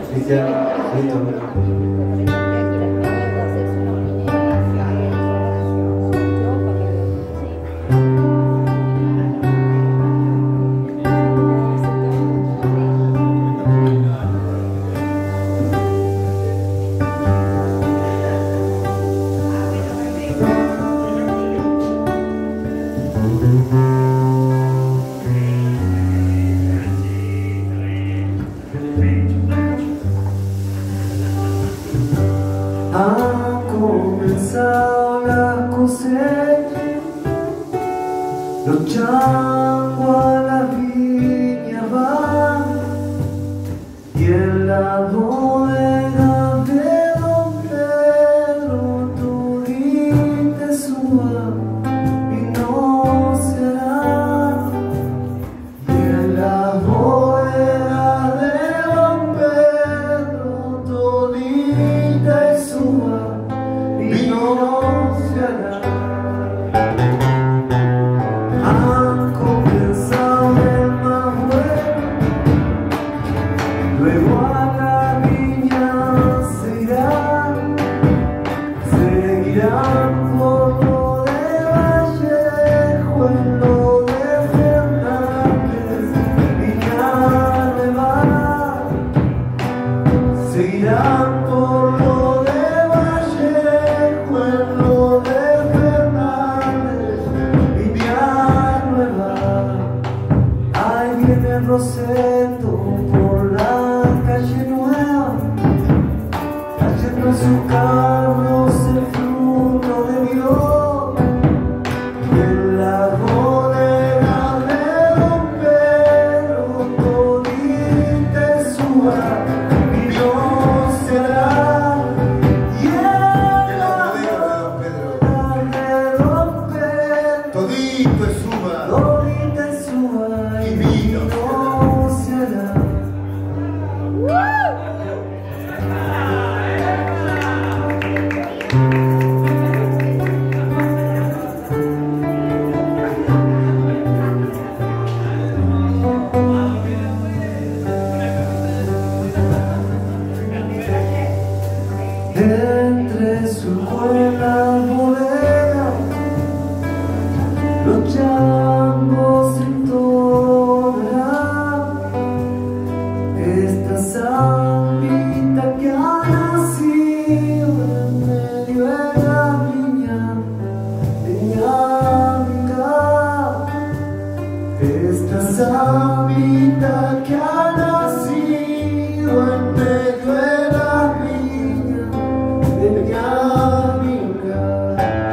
Cristian, listo. Ha comenzado la cosecha, los changos a la viña van, y en la bodega de Don Pedro todita suba y no se hará. Y en la bodega de Don Pedro todita suba y no se hará. Han comenzado el más bueno, luego a la viña seguirán por lo de Vallejo, en lo de Fernández, Viña Nueva. Seguirán por lo de Vallejo, en lo de Fernández, Viña Nueva. Ahí viene Rosendo por la calle Nueva, trayendo en sus carros el fruto de Dios. Y en la bodega de Don Pedro todita suba y no se hará. Y en la bodega de Don Pedro Todito es uva todita suba y y vino no se hará. Entre sus buenas bodegas, los changos entonarán esta zambita que ha nacido en medio de la viña amiga. Esta zambita que ha nacido en medio de la viña de mi amiga.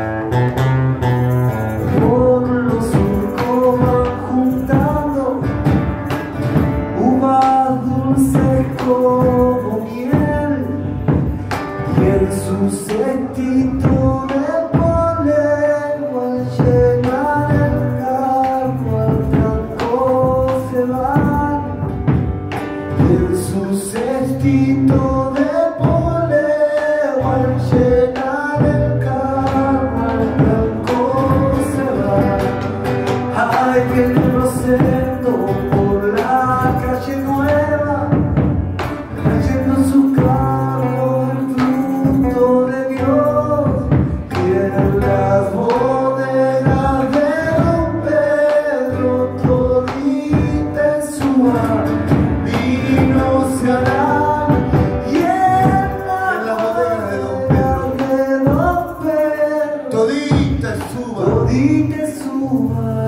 Por los surcos van juntando uvas dulces como miel, y en su cestito de polvo al llenar el carro al tranco se van. Y en su cestito de polvo al llenar el carro al tranco se van. Ay, viene Rosendo por la calle Nueva, trayendo en sus carros el fruto de Dios. Y en las bodegas de Don Pedro todita suba vino se hará. Y en la bodega de Don Pedro todita es uva todita suba